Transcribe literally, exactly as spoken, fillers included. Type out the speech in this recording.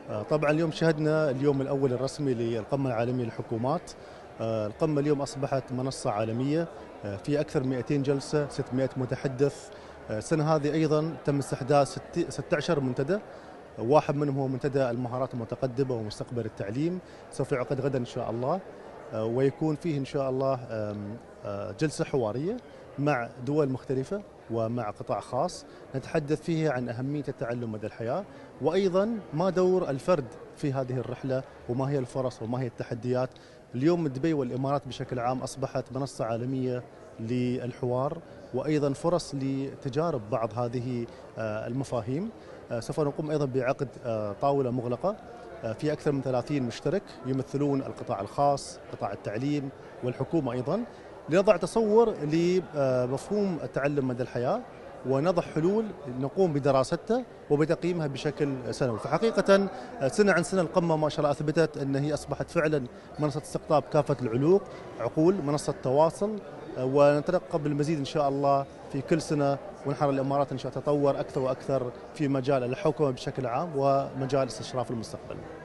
طبعا اليوم شهدنا اليوم الأول الرسمي للقمة العالمية للحكومات. القمة اليوم أصبحت منصة عالمية في أكثر من مئتين جلسة، ستمئة متحدث. السنة هذه أيضا تم استحداث ستة عشر منتدى، واحد منهم هو منتدى المهارات المتقدمة ومستقبل التعليم، سوف يعقد غدا إن شاء الله، ويكون فيه إن شاء الله جلسة حوارية مع دول مختلفة ومع قطاع خاص نتحدث فيه عن أهمية التعلم مدى الحياة، وأيضا ما دور الفرد في هذه الرحلة وما هي الفرص وما هي التحديات. اليوم دبي والإمارات بشكل عام أصبحت منصة عالمية للحوار وأيضا فرص لتجارب بعض هذه المفاهيم. سوف نقوم أيضا بعقد طاولة مغلقة في أكثر من ثلاثين مشترك يمثلون القطاع الخاص، قطاع التعليم والحكومة أيضا، لنضع تصور لمفهوم التعلم مدى الحياة ونضع حلول نقوم بدراستها وبتقييمها بشكل سنوي. فحقيقة سنة عن سنة القمة ما شاء الله أثبتت أن هي أصبحت فعلا منصة استقطاب كافة العلوق عقول، منصة تواصل، ونترقب المزيد إن شاء الله في كل سنة، ونحر الإمارات إن شاء الله تتطور أكثر وأكثر في مجال الحوكمة بشكل عام ومجال استشراف المستقبل.